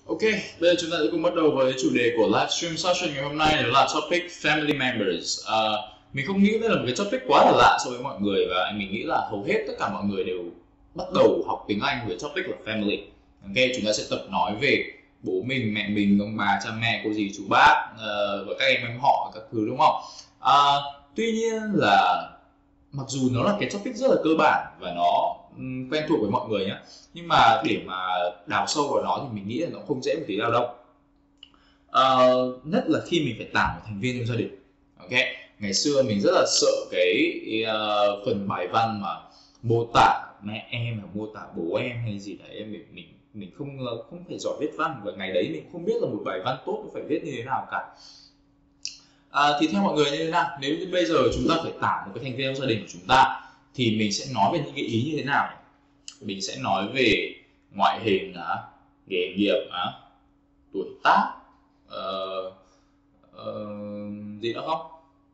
Ok, bây giờ chúng ta sẽ cùng bắt đầu với chủ đề của livestream session ngày hôm nay, đó là topic family members. Mình không nghĩ đây là một cái topic quá là lạ so với mọi người, và mình nghĩ là hầu hết tất cả mọi người đều bắt đầu học tiếng Anh với topic là family. Ok, chúng ta sẽ tập nói về bố mình, mẹ mình, ông bà, cha mẹ, cô dì, chú bác và các em họ các thứ, đúng không? Tuy nhiên là mặc dù nó là cái topic rất là cơ bản và nó quen thuộc với mọi người nhé, nhưng mà để mà đào sâu vào nó thì mình nghĩ là nó không dễ một tí nào đâu. Nhất là khi mình phải tả một thành viên trong gia đình. Ok, ngày xưa mình rất là sợ cái phần bài văn mà mô tả mẹ em, mô tả bố em hay gì đấy. Mình không phải giỏi viết văn, và ngày đấy mình không biết là một bài văn tốt nó phải viết như thế nào cả. Thì theo mọi người như thế nào? Nếu như bây giờ chúng ta phải tả một cái thành viên trong gia đình của chúng ta thì mình sẽ nói về những cái ý như thế nào? Mình sẽ nói về ngoại hình, nghề nghiệp, tuổi tác, gì nữa không?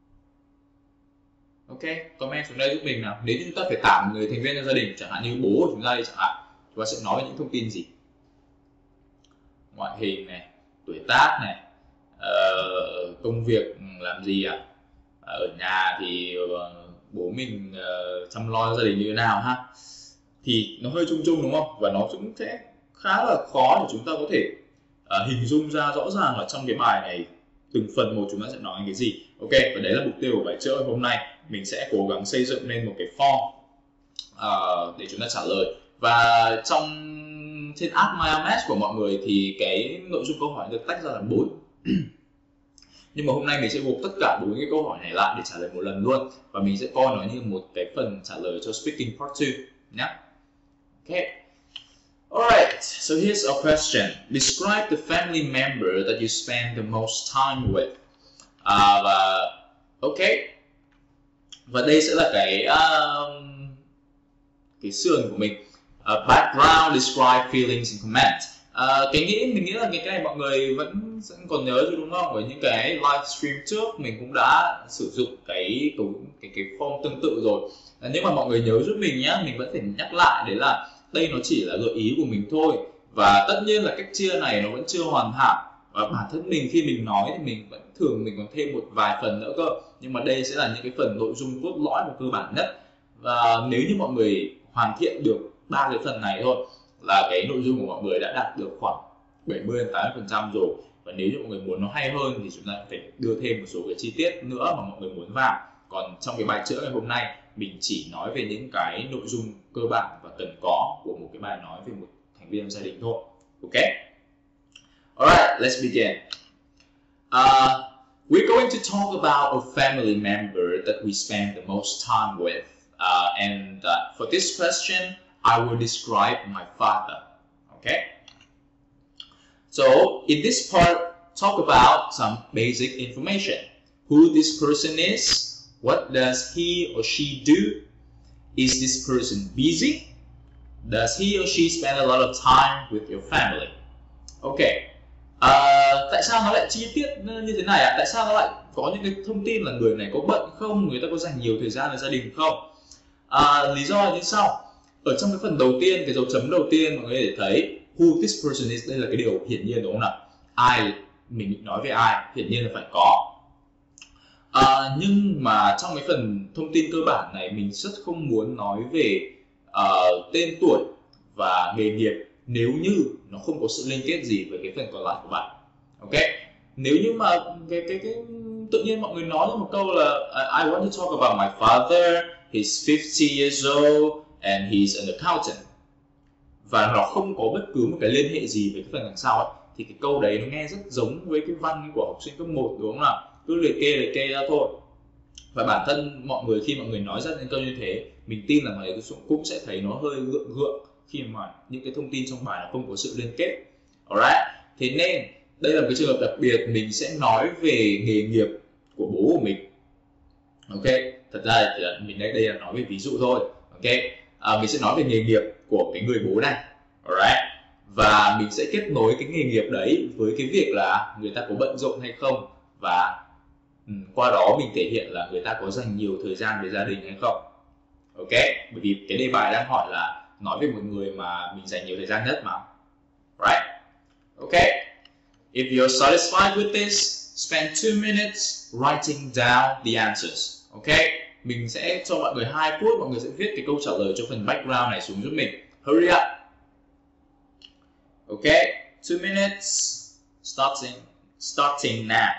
Ok, comment xuống đây giúp mình nào. Nếu như chúng ta phải tả một người thành viên trong gia đình, chẳng hạn như bố của chúng ta đi chẳng hạn, chúng ta sẽ nói về những thông tin gì? Ngoại hình này, tuổi tác này, công việc làm gì ở nhà thì bố mình chăm lo gia đình như thế nào ha. Thì nó hơi chung chung đúng không? Và nó cũng sẽ khá là khó để chúng ta có thể hình dung ra rõ ràng là trong cái bài này từng phần một chúng ta sẽ nói cái gì. Ok, và đấy là mục tiêu của bài chữa hôm nay. Mình sẽ cố gắng xây dựng lên một cái form để chúng ta trả lời. Và trên app MyLMS của mọi người thì cái nội dung câu hỏi được tách ra làm 4. Nhưng mà hôm nay mình sẽ gộp tất cả 4 cái câu hỏi này lại để trả lời một lần luôn, và mình sẽ coi nó như một cái phần trả lời cho speaking part 2 nhé. Okay. Alright, so here's our question. Describe the family member that you spend the most time with. Và ok. Và đây sẽ là cái sườn của mình. Background, describe feelings and comment. Mình nghĩ là cái này mọi người vẫn còn nhớ chứ, đúng không? Với những cái livestream trước mình cũng đã sử dụng cái form tương tự rồi. Nhưng mà mọi người nhớ giúp mình nhé, mình vẫn phải nhắc lại, đấy là đây nó chỉ là gợi ý của mình thôi, và tất nhiên là cách chia này nó vẫn chưa hoàn hảo, và bản thân mình khi mình nói thì mình còn thêm một vài phần nữa cơ, nhưng mà đây sẽ là những cái phần nội dung cốt lõi và cơ bản nhất. Và nếu như mọi người hoàn thiện được 3 cái phần này thôi là cái nội dung của mọi người đã đạt được khoảng 70-80% rồi. Và nếu như mọi người muốn nó hay hơn thì chúng ta phải đưa thêm một số cái chi tiết nữa mà mọi người muốn vào. Còn trong cái bài chữa ngày hôm nay mình chỉ nói về những cái nội dung cơ bản và cần có của một cái bài nói về một thành viên gia đình thôi. Ok. Alright, let's begin. We're going to talk about a family member that we spend the most time with. And for this question, I will describe my father. Okay. So in this part, talk about some basic information. Who this person is, what does he or she do, is this person busy, does he or she spend a lot of time with your family. Ok. Tại sao nó lại chi tiết như thế này ạ? Tại sao nó lại có những cái thông tin là người này có bận không, người ta có dành nhiều thời gian với gia đình không? Lý do là như sau. Ở trong cái phần đầu tiên, cái dấu chấm đầu tiên, mọi người để thấy who this person is, đây là cái điều hiển nhiên đúng không nào? Ai, mình định nói về ai, hiển nhiên là phải có. Nhưng mà trong cái phần thông tin cơ bản này mình rất không muốn nói về tên tuổi và nghề nghiệp nếu như nó không có sự liên kết gì với cái phần còn lại của bạn. Ok. Nếu như mà cái tự nhiên mọi người nói ra một câu là I want to talk about my father, he's 50 years old and he's an accountant, và nó không có bất cứ một cái liên hệ gì với cái phần đằng sau ấy, thì cái câu đấy nó nghe rất giống với cái văn của học sinh cấp 1 đúng không nào? Cứ liệt kê ra thôi. Và bản thân mọi người khi mọi người nói ra những câu như thế, mình tin là mọi người cũng sẽ thấy nó hơi gượng khi mà những cái thông tin trong bài nó không có sự liên kết. Alright. Thế nên đây là một cái trường hợp đặc biệt, mình sẽ nói về nghề nghiệp của bố của mình. Ok. Thật ra thì mình đây là nói về ví dụ thôi. Ok. Mình sẽ nói về nghề nghiệp của cái người bố này. Alright. Và mình sẽ kết nối cái nghề nghiệp đấy với cái việc là người ta có bận rộn hay không, và qua đó mình thể hiện là người ta có dành nhiều thời gian với gia đình hay không. Ok. Bởi vì cái đề bài đang hỏi là nói về một người mà mình dành nhiều thời gian nhất mà. Right. Ok. If you're satisfied with this, spend 2 minutes writing down the answers. Ok, mình sẽ cho mọi người 2 phút, mọi người sẽ viết cái câu trả lời cho phần background này xuống giúp mình. Hurry up. Ok, 2 minutes starting now.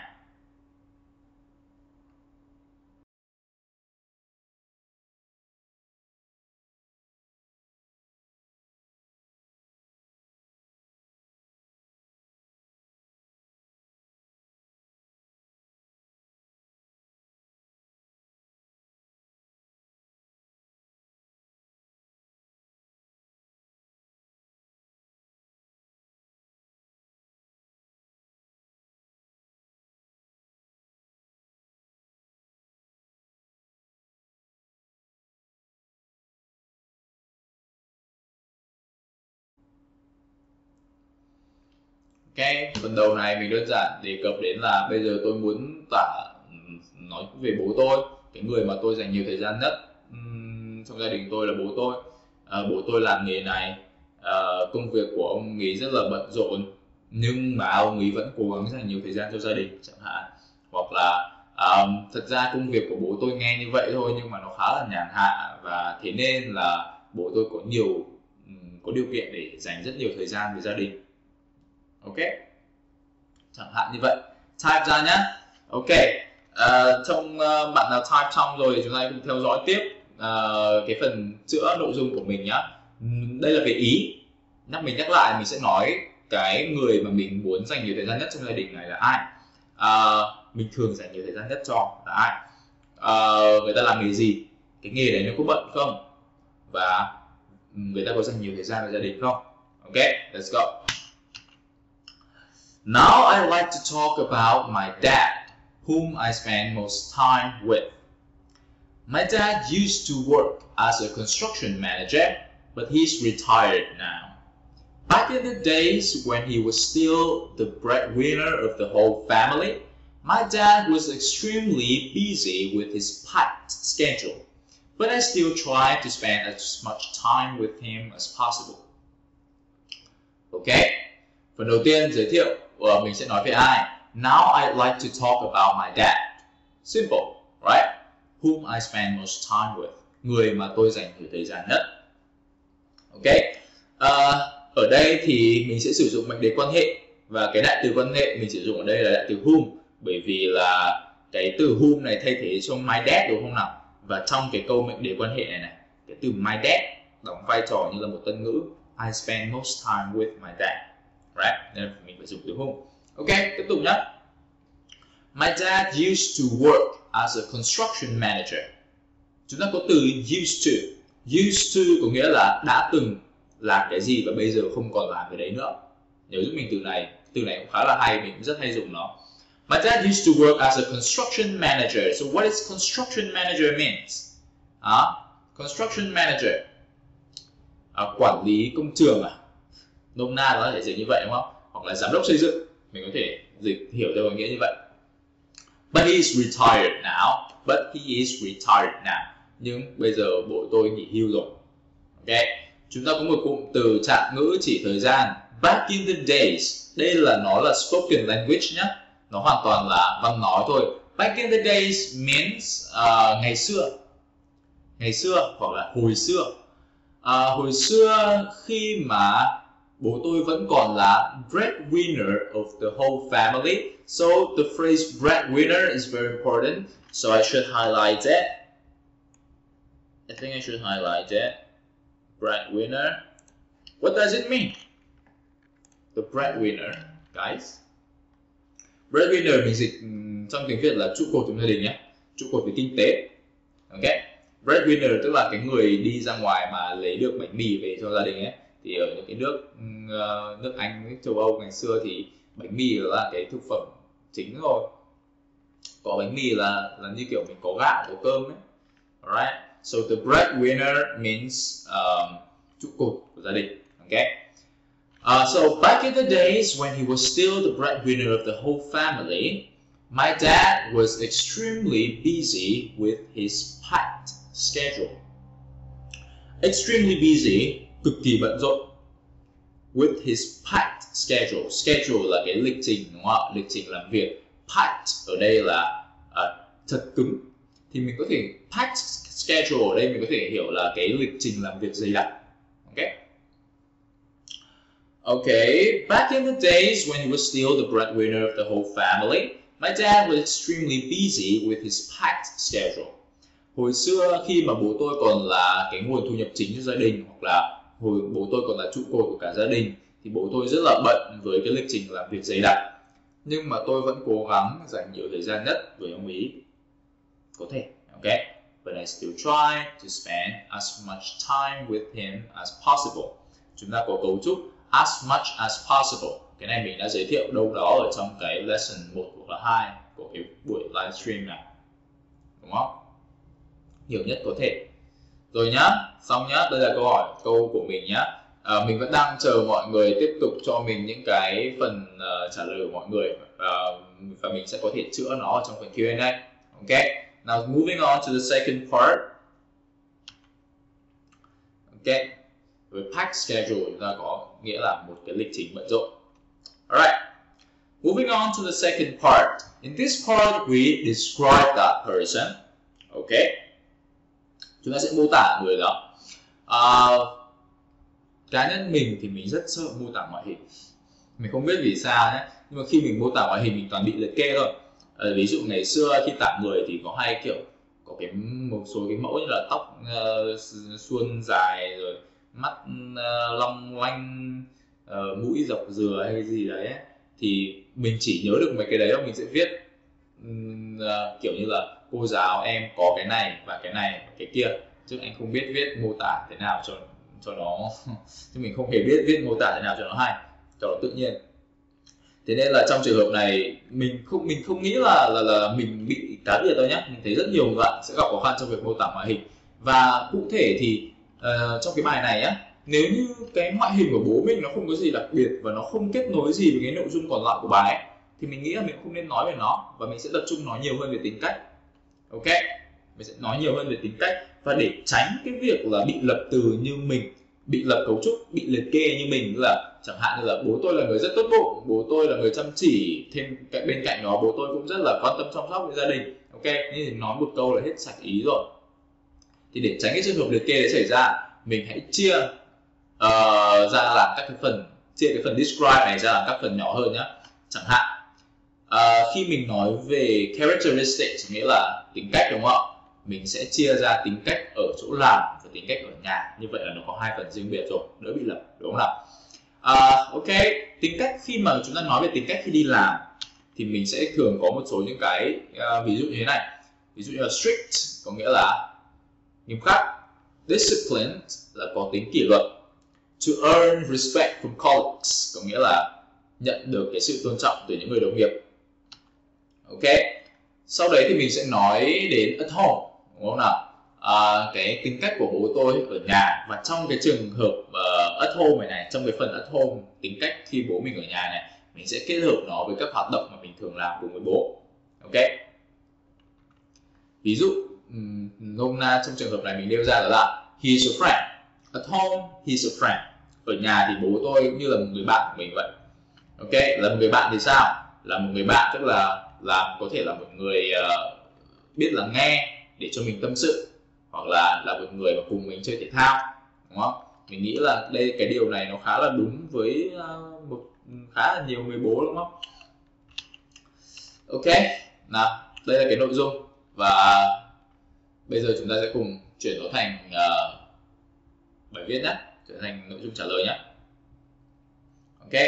Ok, phần đầu này mình đơn giản đề cập đến là bây giờ tôi muốn nói về bố tôi, cái người mà tôi dành nhiều thời gian nhất trong gia đình tôi là bố tôi. Bố tôi làm nghề này, công việc của ông ấy rất là bận rộn, nhưng mà ông ấy vẫn cố gắng dành nhiều thời gian cho gia đình chẳng hạn. Hoặc là thật ra công việc của bố tôi nghe như vậy thôi nhưng mà nó khá là nhàn hạ, và thế nên là bố tôi có điều kiện để dành rất nhiều thời gian với gia đình. Ok, chẳng hạn như vậy. Type ra nhé. Ok, trong bạn nào type xong rồi chúng ta cùng theo dõi tiếp cái phần chữa nội dung của mình nhé. Đây là cái ý. Mình nhắc lại, mình sẽ nói cái người mà mình muốn dành nhiều thời gian nhất trong gia đình này là ai. Mình thường dành nhiều thời gian nhất cho là ai. Người ta làm nghề gì, cái nghề đấy nó có bận không, và người ta có dành nhiều thời gian với gia đình không. Ok, let's go. Now I like to talk about my dad, whom I spend most time with. My dad used to work as a construction manager, but he's retired now. Back in the days when he was still the breadwinner of the whole family, my dad was extremely busy with his packed schedule, but I still try to spend as much time with him as possible. Ok, phần đầu tiên giới thiệu mình sẽ nói về ai. Now I'd like to talk about my dad. Simple, right? Whom I spend most time with. Người mà tôi dành nhiều thời gian nhất. Ok, ở đây thì mình sẽ sử dụng mệnh đề quan hệ, và cái đại từ quan hệ mình sử dụng ở đây là đại từ whom, bởi vì là cái từ whom này thay thế cho my dad, đúng không nào? Và trong cái câu mệnh đề quan hệ này cái từ my dad đóng vai trò như là một tân ngữ. I spend most time with my dad, right? Nên mình phải dùng từ whom. Ok, tiếp tục nhé. My dad used to work as a construction manager. Chúng ta có từ used to. Used to có nghĩa là đã từng làm cái gì và bây giờ không còn làm cái đấy nữa. Nhớ giúp mình từ này cũng khá là hay, mình cũng rất hay dùng nó. My dad used to work as a construction manager. So what does construction manager means? Construction manager, quản lý công trường nôm na nó có thể dịch như vậy đúng không? Hoặc là giám đốc xây dựng, mình có thể dịch hiểu theo nghĩa như vậy. But he is retired now. Nhưng bây giờ bố tôi nghỉ hưu rồi. Ok, chúng ta có một cụm từ trạng ngữ chỉ thời gian. Back in the days. Đây là nó là spoken language nhé. Nó hoàn toàn là văn nói thôi. Back in the days means ngày xưa hoặc là hồi xưa. Hồi xưa khi mà bố tôi vẫn còn là breadwinner of the whole family. So the phrase breadwinner is very important. So I should highlight it. I think I should highlight it. Breadwinner. What does it mean? The breadwinner, guys. Breadwinner mình dịch trong tiếng Việt là trụ cột trong gia đình nhé. Trụ cột về kinh tế. Ok. Breadwinner tức là cái người đi ra ngoài mà lấy được bánh mì về cho gia đình ấy. Thì ở những cái nước Anh, nước châu Âu ngày xưa thì bánh mì là cái thực phẩm chính rồi. Có bánh mì là như kiểu mình có gạo, có cơm ấy. Alright. So the breadwinner means trụ cột của gia đình. Okay. So back in the days when he was still the breadwinner of the whole family, my dad was extremely busy with his packed schedule. Extremely busy, cực kỳ bận rộn. with his packed schedule. Schedule là cái lịch trình, đúng không ạ? Lịch trình làm việc. Packed ở đây là thật cứng. Thì mình có thể packed schedule ở đây mình có thể hiểu là cái lịch trình làm việc dày đặc. Okay, back in the days when he was still the breadwinner of the whole family, my dad was extremely busy with his packed schedule. Hồi xưa khi mà bố tôi còn là cái nguồn thu nhập chính cho gia đình, hoặc là hồi bố tôi còn là trụ cột của cả gia đình, thì bố tôi rất là bận với cái lịch trình làm việc dày đặc. Nhưng mà tôi vẫn cố gắng dành nhiều thời gian nhất với ông ý có thể. Okay, but I still try to spend as much time with him as possible. Chúng ta có cấu trúc as much as possible. Cái này mình đã giới thiệu đâu đó ở trong cái lesson 1 hoặc là 2 của cái buổi livestream này, đúng không? Nhiều nhất có thể. Rồi nhá, xong nhá, đây là câu của mình nhá. Mình vẫn đang chờ mọi người tiếp tục cho mình những cái phần trả lời của mọi người, và mình sẽ có thể chữa nó ở trong phần Q&A. Okay, now moving on to the second part. Okay, với packed schedule chúng ta có nghĩa là một cái lịch trình bận rộn. Alright, moving on to the second part. In this part we describe that person. Okay, chúng ta sẽ mô tả người đó. Cá nhân mình thì mình rất sợ mô tả ngoại hình. Mình không biết vì sao nhé, nhưng mà khi mình mô tả ngoại hình mình toàn bị liệt kê thôi. Ví dụ ngày xưa khi tả người thì có hay kiểu có một số cái mẫu như là tóc suôn dài, rồi mắt long lanh, mũi dọc dừa hay gì đấy ấy. Thì mình chỉ nhớ được mấy cái đấy, mình sẽ viết kiểu như là cô giáo em có cái này và cái kia, chứ anh không biết viết mô tả thế nào cho nó chứ mình không hề biết viết mô tả thế nào cho nó hay, cho nó tự nhiên. Thế nên là trong trường hợp này mình không nghĩ là mình bị cá biệt đâu nhé. Mình thấy rất nhiều bạn sẽ gặp khó khăn trong việc mô tả ngoại hình. Và cụ thể thì trong cái bài này á, nếu như cái ngoại hình của bố mình nó không có gì đặc biệt và nó không kết nối gì với cái nội dung còn lại của bài ấy, thì mình nghĩ là mình không nên nói về nó, và mình sẽ tập trung nói nhiều hơn về tính cách. Ok, mình sẽ nói nhiều hơn về tính cách, và để tránh cái việc là bị lập từ như mình, bị lập cấu trúc, bị liệt kê như mình, là chẳng hạn như là bố tôi là người rất tốt bụng, bố tôi là người chăm chỉ, thêm bên cạnh đó bố tôi cũng rất là quan tâm chăm sóc với gia đình. Ok, nên thì nói một câu là hết sạch ý rồi. Thì để tránh cái trường hợp liệt kê đấy xảy ra, mình hãy chia ra làm các cái phần, chia cái phần describe này ra làm các phần nhỏ hơn nhé. Chẳng hạn khi mình nói về characteristics, nghĩa là tính cách, đúng không ạ? Mình sẽ chia ra tính cách ở chỗ làm và tính cách ở nhà. Như vậy là nó có hai phần riêng biệt rồi, đỡ bị lập, đúng không nào? Ok, tính cách, khi mà chúng ta nói về tính cách khi đi làm thì mình sẽ thường có một số những cái ví dụ như thế này. Ví dụ như là strict có nghĩa là nghiêm khắc, disciplined là có tính kỷ luật, to earn respect from colleagues có nghĩa là nhận được cái sự tôn trọng từ những người đồng nghiệp. Ok, sau đấy thì mình sẽ nói đến at home, đúng không nào? Cái tính cách của bố tôi ở nhà, và trong cái trường hợp at home này, trong cái phần at home, tính cách khi bố mình ở nhà này, mình sẽ kết hợp nó với các hoạt động mà mình thường làm cùng với bố. Ok, ví dụ nôm na trong trường hợp này mình nêu ra đó là he is a friend. At home he is a friend. Ở nhà thì bố tôi như là một người bạn của mình vậy. Ok, là một người bạn thì sao? Là một người bạn tức là có thể là một người biết lắng nghe để cho mình tâm sự, hoặc là một người mà cùng mình chơi thể thao, đúng không? Mình nghĩ là đây, cái điều này nó khá là đúng với khá là nhiều người bố, đúng không? Ok, nào đây là cái nội dung, và bây giờ chúng ta sẽ cùng chuyển nó thành bài viết nhé, trở thành nội dung trả lời nhé. Ok,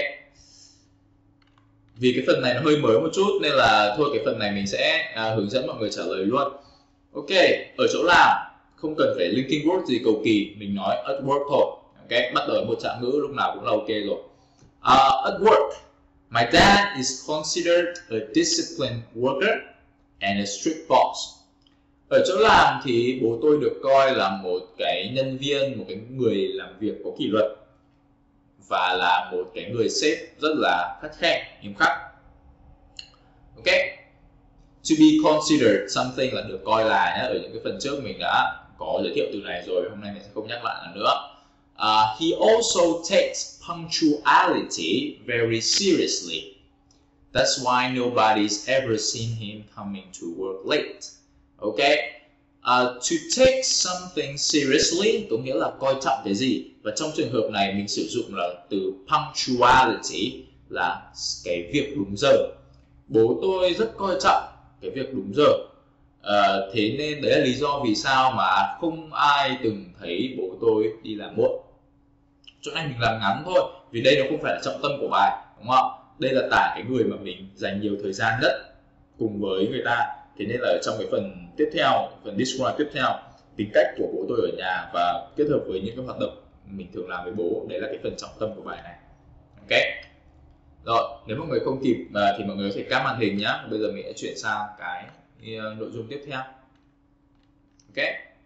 vì cái phần này nó hơi mới một chút nên là thôi cái phần này mình sẽ hướng dẫn mọi người trả lời luôn. Ok, ở chỗ làm không cần phải linking word gì cầu kỳ, mình nói at work thôi. Ok, bắt đầu một trạng ngữ lúc nào cũng là ok rồi. At work, my dad is considered a disciplined worker and a strict boss. Ở chỗ làm thì bố tôi được coi là một cái nhân viên, một cái người làm việc có kỷ luật, và là một cái người sếp rất là khắt khe, nghiêm khắc. Ok, to be considered something là được coi là nhé. Ở những cái phần trước mình đã có giới thiệu từ này rồi, hôm nay mình sẽ không nhắc lại nữa. He also takes punctuality very seriously. That's why nobody's ever seen him coming to work late. Okay? To take something seriously có nghĩa là coi trọng cái gì, và trong trường hợp này mình sử dụng là từ punctuality là cái việc đúng giờ. Bố tôi rất coi trọng cái việc đúng giờ, thế nên đấy là lý do vì sao mà không ai từng thấy bố tôi đi làm muộn. Chỗ này mình làm ngắn thôi vì đây nó không phải là trọng tâm của bài, đúng không? Đây là tả cái người mà mình dành nhiều thời gian nhất cùng với người ta. Thế nên là trong cái phần tiếp theo, phần describe tiếp theo, tính cách của bố tôi ở nhà và kết hợp với những cái hoạt động mình thường làm với bố, đấy là cái phần trọng tâm của bài này. Ok. Rồi, nếu mọi người không kịp thì mọi người có thể cáp màn hình nhá. Bây giờ mình sẽ chuyển sang cái nội dung tiếp theo. Ok.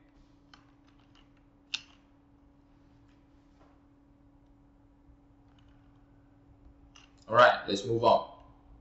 Alright, let's move on.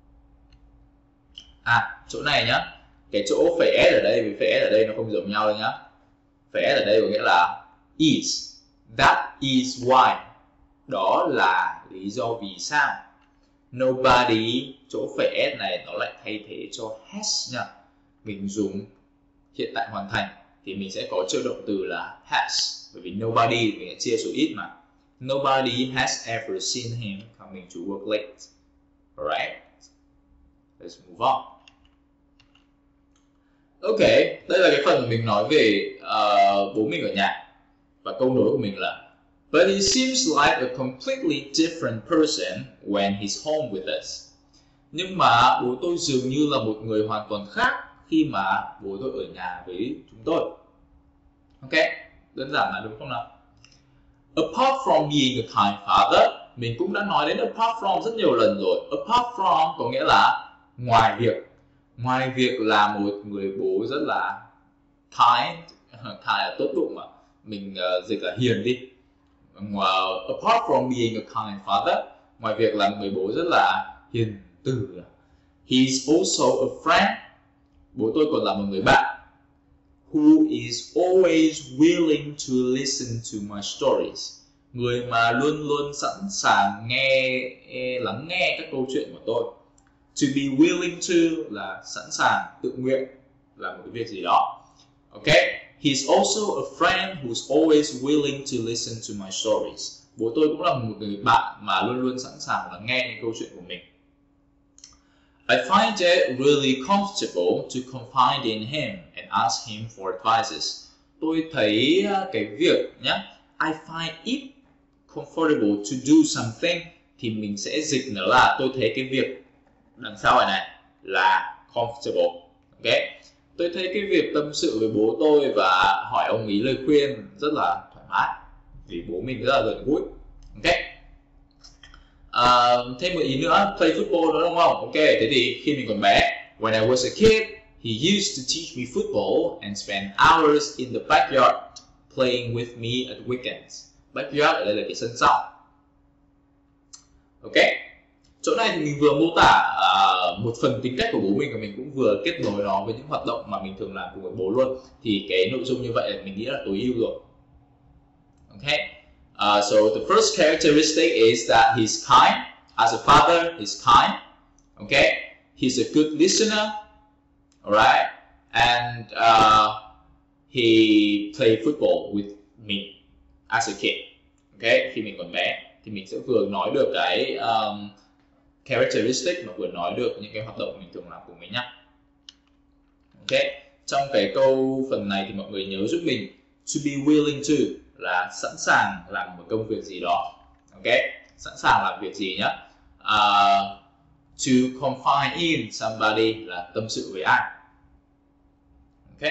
Chỗ này nhá, cái chỗ phẩy S ở đây với phẩy S ở đây nó không giống nhau đâu nhá. Phẩy S ở đây có nghĩa là is, that is why, đó là lý do vì sao. Nobody, chỗ phẩy S này nó lại thay thế cho has nha. Mình dùng hiện tại hoàn thành thì mình sẽ có trợ động từ là has, bởi vì nobody mình sẽ chia số ít mà. Nobody has ever seen him coming to work late. Alright, let's move on. Ok, đây là cái phần mình nói về bố mình ở nhà. Và câu nối của mình là But he seems like a completely different person when he's home with us. Nhưng mà bố tôi dường như là một người hoàn toàn khác khi mà bố tôi ở nhà với chúng tôi. Ok, đơn giản là đúng không nào? Apart from being a kind father, mình cũng đã nói đến apart from rất nhiều lần rồi. Apart from có nghĩa là ngoài việc là một người bố rất là kind là tốt bụng mà mình dịch là hiền đi. Apart from being a kind father, ngoài việc là người bố rất là hiền từ, he's also a friend, bố tôi còn là một người bạn, who is always willing to listen to my stories, người mà luôn luôn sẵn sàng lắng nghe các câu chuyện của tôi. To be willing to là sẵn sàng, tự nguyện làm một cái việc gì đó. Okay? He's also a friend who's always willing to listen to my stories. Bố tôi cũng là một người bạn mà luôn luôn sẵn sàng lắng nghe những câu chuyện của mình. I find it really comfortable to confide in him and ask him for advices. Tôi thấy cái việc nhá, I find it comfortable to do something thì mình sẽ dịch nó là tôi thấy cái việc đằng sau này là comfortable. Ok, tôi thấy cái việc tâm sự với bố tôi và hỏi ông ý lời khuyên rất là thoải mái vì bố mình rất là gần gũi. Ok, thêm một ý nữa, play football nữa đúng không? Ok, thế thì khi mình còn bé, when I was a kid, he used to teach me football and spend hours in the backyard playing with me at weekends. Backyard ở đây là cái sân sau. Ok, chỗ này thì mình vừa mô tả một phần tính cách của bố mình và mình cũng vừa kết nối nó với những hoạt động mà mình thường làm cùng với bố luôn. Thì cái nội dung như vậy mình nghĩ là tối ưu rồi. Ok, so the first characteristic is that he's kind. As a father, he's kind. Okay, he's a good listener. Alright, and he played football with me as a kid. Okay, khi mình còn bé thì mình sẽ vừa nói được cái characteristic mà vừa nói được những cái hoạt động mình thường làm cùng mình nhá. Ok, trong cái câu phần này thì mọi người nhớ giúp mình to be willing to là sẵn sàng làm một công việc gì đó. Ok, sẵn sàng làm việc gì nhá. To confide in somebody là tâm sự với ai. Ok,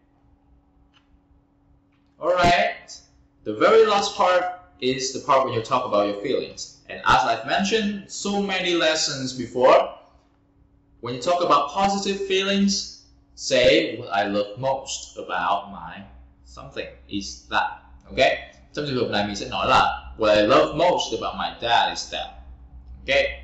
alright, the very last part is the part when you talk about your feelings. And as I've mentioned so many lessons before, when you talk about positive feelings, say what I love most about my something is that. Okay? Trong trường hợp này mình sẽ nói là what I love most about my dad is that. Okay?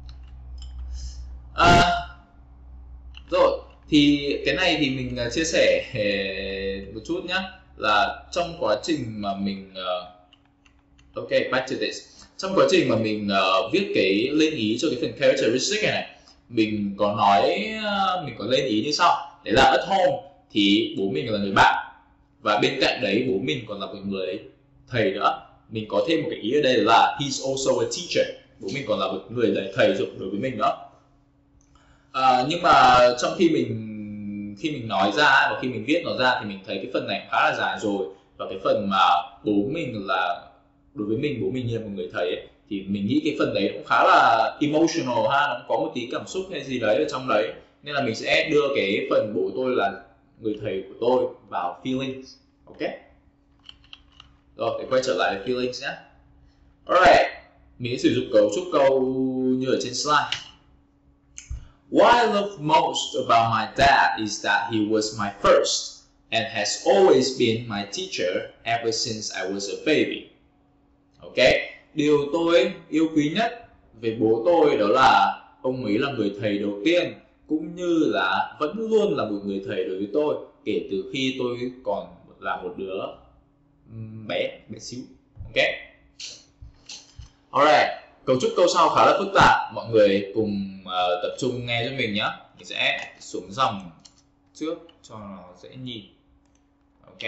Rồi, thì cái này thì mình chia sẻ một chút nhé, là trong quá trình mà mình okay, back to this. trong quá trình mà mình viết cái lên ý cho cái phần characteristic này, mình có lên ý như sau. Đấy là at home thì bố mình là người bạn, và bên cạnh đấy bố mình còn là một người thầy nữa. Mình có thêm một cái ý ở đây là he's also a teacher, bố mình còn là một người thầy đối với mình nữa. Nhưng mà trong khi mình nói ra và khi mình viết nó ra thì mình thấy cái phần này khá là dài rồi, và cái phần mà bố mình là đối với mình, bố mình như là một người thầy ấy, thì mình nghĩ cái phần đấy cũng khá là emotional ha, nó có một tí cảm xúc hay gì đấy ở trong đấy, nên là mình sẽ đưa cái phần bố tôi là người thầy của tôi vào feelings. Ok, rồi để quay trở lại với feelings nhé. Alright, mình sẽ sử dụng cấu trúc câu như ở trên slide. What I love most about my dad is that he was my first and has always been my teacher ever since I was a baby. Ok, điều tôi yêu quý nhất về bố tôi đó là ông ấy là người thầy đầu tiên, cũng như là vẫn luôn là một người thầy đối với tôi kể từ khi tôi còn là một đứa bé xíu. Ok, alright, cấu trúc câu sau khá là phức tạp, mọi người cùng tập trung nghe cho mình nhé. Mình sẽ xuống dòng trước cho nó dễ nhìn. Ok,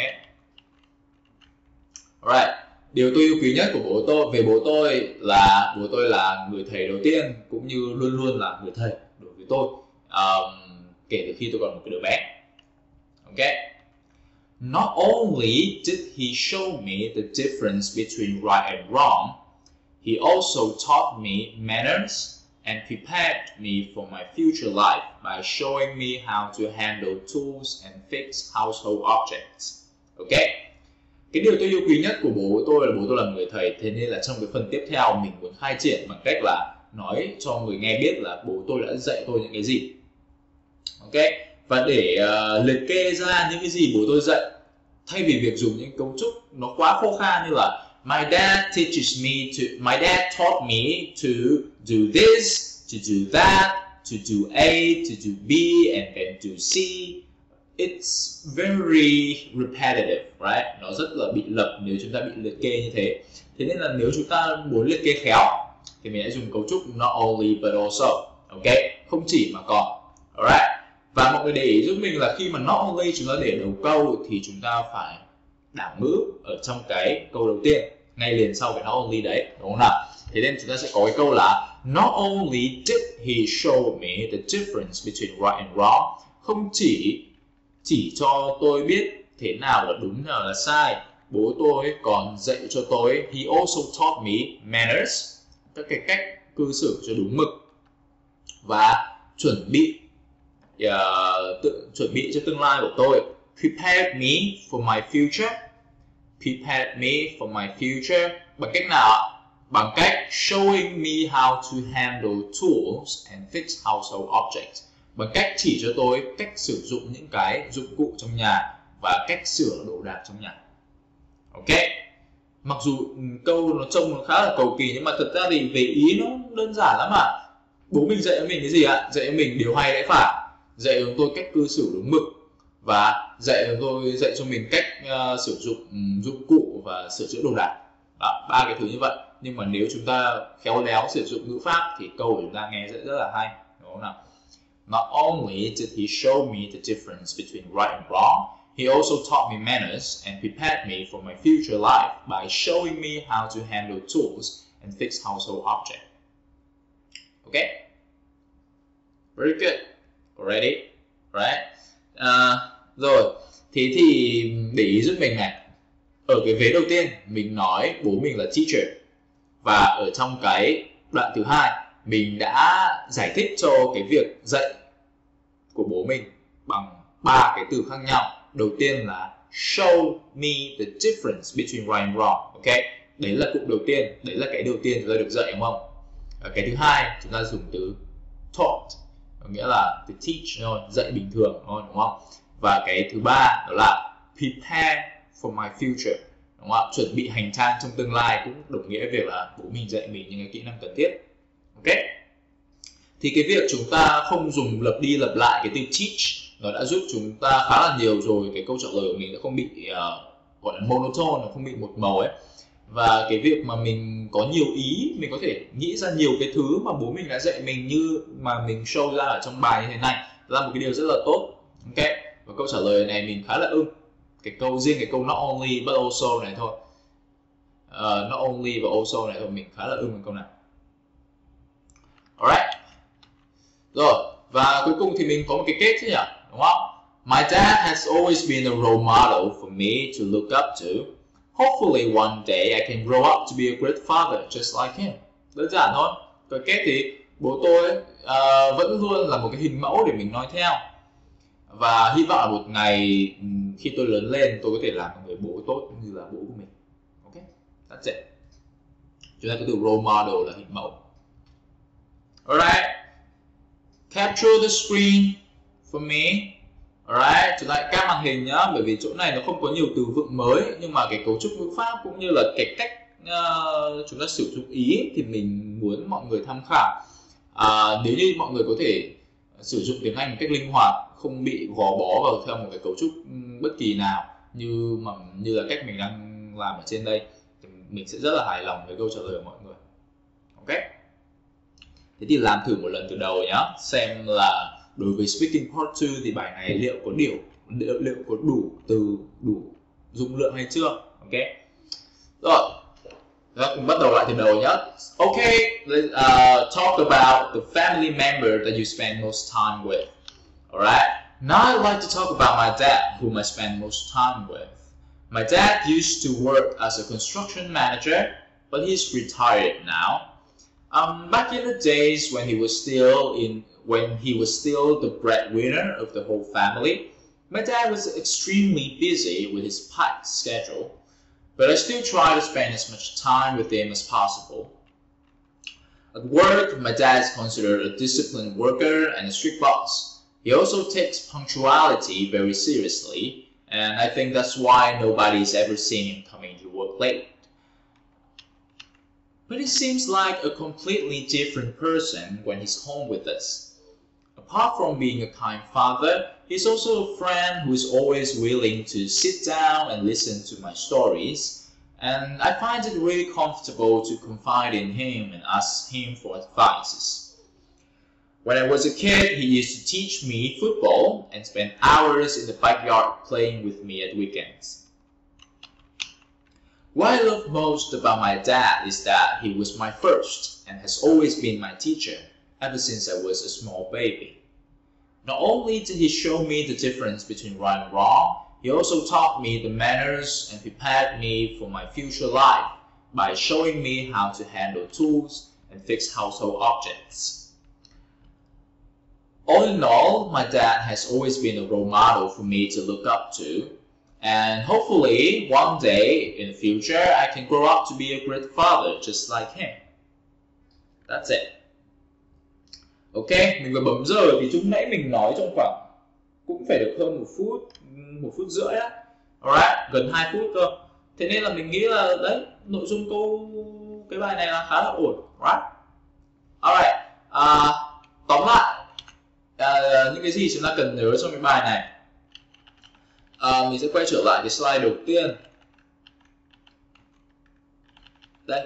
alright, điều tôi yêu quý nhất của bố tôi về bố tôi là người thầy đầu tiên, cũng như luôn luôn là người thầy đối với tôi kể từ khi tôi còn một cái đứa bé. Ok, not only did he show me the difference between right and wrong, he also taught me manners and prepared me for my future life by showing me how to handle tools and fix household objects. Ok, cái điều tôi yêu quý nhất của bố tôi là người thầy, thế nên là trong cái phần tiếp theo mình muốn khai triển bằng cách là nói cho người nghe biết là bố tôi đã dạy tôi những cái gì. Ok, và để liệt kê ra những cái gì bố tôi dạy, thay vì việc dùng những cấu trúc nó quá khô khan như là my dad taught me to do this, to do that, to do A, to do B, and then do C. It's very repetitive, right? Nó rất là bị lặp nếu chúng ta bị liệt kê như thế. Thế nên là nếu chúng ta muốn liệt kê khéo thì mình hãy dùng cấu trúc not only but also. Ok, không chỉ mà còn. Alright. Và mọi người để ý giúp mình là khi mà not only chúng ta để đầu câu thì chúng ta phải đảo ngữ ở trong cái câu đầu tiên ngay liền sau cái not only đấy, đúng không nào? Thế nên chúng ta sẽ có cái câu là not only did he show me the difference between right and wrong, không chỉ cho tôi biết thế nào là đúng nào là sai, bố tôi còn dạy cho tôi, he also taught me manners, các cái cách cư xử cho đúng mực, và chuẩn bị cho tương lai của tôi, prepared me for my future, bằng cách nào? Bằng cách showing me how to handle tools and fix household objects, bằng cách chỉ cho tôi cách sử dụng những cái dụng cụ trong nhà và cách sửa đồ đạc trong nhà. Ok, mặc dù câu nó trông nó khá là cầu kỳ nhưng mà thật ra thì về ý nó đơn giản lắm mà. Bố mình dạy cho mình cái gì ạ? Dạy cho mình điều hay lẽ phải, dạy cho tôi cách cư xử đúng mực, và dạy cho mình cách sử dụng dụng cụ và sửa chữa đồ đạc. Ba cái thứ như vậy. Nhưng mà nếu chúng ta khéo léo sử dụng ngữ pháp thì câu của chúng ta nghe rất là hay, đúng không nào? Not only did he show me the difference between right and wrong, he also taught me manners and prepared me for my future life by showing me how to handle tools and fix household objects. Okay? Very good. Already? Right? Rồi, thế thì để ý giúp mình này. Ở cái vế đầu tiên, mình nói bố mình là teacher. Và ở trong cái đoạn thứ hai, mình đã giải thích cho cái việc dạy của bố mình bằng 3 cái từ khác nhau. Đầu tiên là show me the difference between right and wrong. Ok, đấy là cụm đầu tiên, đấy là cái đầu tiên chúng ta được dạy, đúng không? Cái thứ hai chúng ta dùng từ taught, có nghĩa là to teach thôi, dạy bình thường thôi, đúng không? Và cái thứ ba đó là prepare for my future, đúng không? Chuẩn bị hành trang trong tương lai, cũng đồng nghĩa việc là bố mình dạy mình những cái kỹ năng cần thiết. Ok, thì cái việc chúng ta không dùng lặp đi lặp lại cái từ teach nó đã giúp chúng ta khá là nhiều rồi. Cái câu trả lời của mình đã không bị gọi là monotone, nó không bị một màu ấy. Và cái việc mà mình có nhiều ý, mình có thể nghĩ ra nhiều cái thứ mà bố mình đã dạy mình như mà mình show ra ở trong bài như thế này là một cái điều rất là tốt. Ok, và câu trả lời này mình khá là ưng. Riêng cái câu not only but also này thôi, not only và also này thôi, mình khá là ưng cái câu này. Alright. Rồi, và cuối cùng thì mình có một cái kết chứ nhỉ, đúng không? My dad has always been a role model for me to look up to. Hopefully one day I can grow up to be a great father just like him. Đơn giản thôi. Cái kết thì bố tôi vẫn luôn là một cái hình mẫu để mình nói theo. Và hy vọng là một ngày khi tôi lớn lên tôi có thể làm một người bố tốt như là bố của mình. Ok, that's it. Chúng ta có từ role model là hình mẫu. Alright. Capture the screen for me. Alright, chúng ta cap màn hình nhá, bởi vì chỗ này nó không có nhiều từ vựng mới, nhưng mà cái cấu trúc ngữ pháp cũng như là cái cách chúng ta sử dụng ý thì mình muốn mọi người tham khảo. Nếu như mọi người có thể sử dụng tiếng Anh một cách linh hoạt, không bị gò bó vào theo một cái cấu trúc bất kỳ nào như là cách mình đang làm ở trên đây, thì mình sẽ rất là hài lòng với câu trả lời của mọi người. Ok. Thế thì làm thử một lần từ đầu nhá, xem là đối với speaking part 2 thì bài này liệu có đủ từ, đủ dung lượng hay chưa. Ok. Rồi, cùng bắt đầu lại từ đầu nhá. Ok, let's talk about the family member that you spend most time with. Alright, now I'd like to talk about my dad, whom I spend most time with. My dad used to work as a construction manager, but he's retired now. Back in the days when he was still the breadwinner of the whole family, my dad was extremely busy with his packed schedule, but I still try to spend as much time with him as possible. At work, my dad is considered a disciplined worker and a strict boss. He also takes punctuality very seriously, and I think that's why nobody's ever seen him coming to work late. But he seems like a completely different person when he's home with us. Apart from being a kind father, he's also a friend who is always willing to sit down and listen to my stories, and I find it really comfortable to confide in him and ask him for advices. When I was a kid, he used to teach me football and spend hours in the backyard playing with me at weekends. What I love most about my dad is that he was my first and has always been my teacher ever since I was a small baby. Not only did he show me the difference between right and wrong, he also taught me the manners and prepared me for my future life by showing me how to handle tools and fix household objects. All in all, my dad has always been a role model for me to look up to. And hopefully, one day in the future, I can grow up to be a great father just like him. That's it. Ok, mình vừa bấm giờ vì lúc nãy mình nói trong khoảng cũng phải được hơn 1 phút rưỡi á. Alright, gần 2 phút cơ. Thế nên là mình nghĩ là đấy, nội dung cái bài này là khá là ổn. Alright, tóm lại những cái gì chúng ta cần nhớ trong cái bài này. Mình sẽ quay trở lại cái slide đầu tiên. Đây.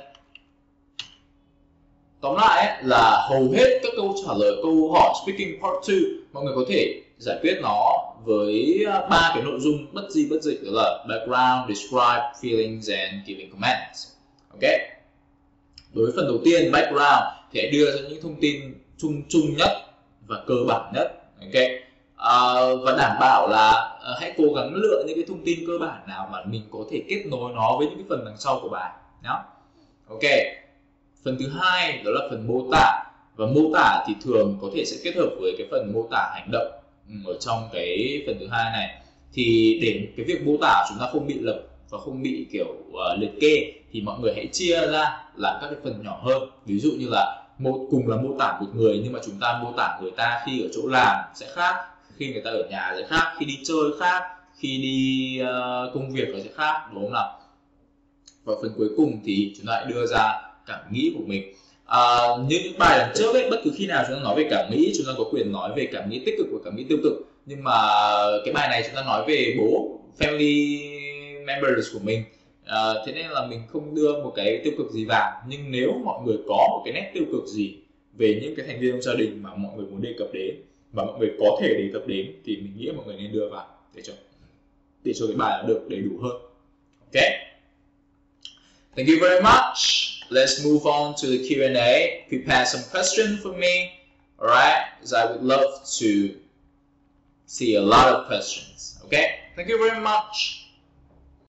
Tóm lại ấy, là hầu hết các câu hỏi speaking part 2 mọi người có thể giải quyết nó với 3 cái nội dung bất di bất dịch, đó là background, describe, feelings and giving comments. Ok. Đối với phần đầu tiên background thì hãy đưa ra những thông tin chung nhất và cơ bản nhất. Ok. Và đảm bảo là hãy cố gắng lựa những cái thông tin cơ bản nào mà mình có thể kết nối nó với những cái phần đằng sau của bài nhé. Ok. Phần thứ hai đó là phần mô tả, và mô tả thì thường có thể sẽ kết hợp với cái phần mô tả hành động ở trong cái phần thứ hai này. Thì để cái việc mô tả chúng ta không bị lập và không bị kiểu liệt kê thì mọi người hãy chia ra làm các cái phần nhỏ hơn. Ví dụ như là cùng là mô tả một người nhưng mà chúng ta mô tả người ta khi ở chỗ làm sẽ khác, khi người ta ở nhà sẽ khác, khi đi chơi khác, khi đi công việc nó sẽ khác, đúng không nào? Và phần cuối cùng thì chúng ta hãy đưa ra cảm nghĩ của mình. Như những bài lần trước ấy, bất cứ khi nào chúng ta nói về cảm nghĩ, chúng ta có quyền nói về cảm nghĩ tích cực và cảm nghĩ tiêu cực. Nhưng mà cái bài này chúng ta nói về bố, family members của mình, Thế nên là mình không đưa một cái tiêu cực gì vào. Nhưng nếu mọi người có một cái nét tiêu cực gì về những cái thành viên trong gia đình mà mọi người muốn đề cập đến và mọi người có thể đề cập đến thì mình nghĩ mọi người nên đưa vào để cho cái bài nó được đầy đủ hơn. Ok. Thank you very much. Let's move on to the Q&A. Prepare some questions for me. Alright, because I would love to see a lot of questions. Okay, thank you very much.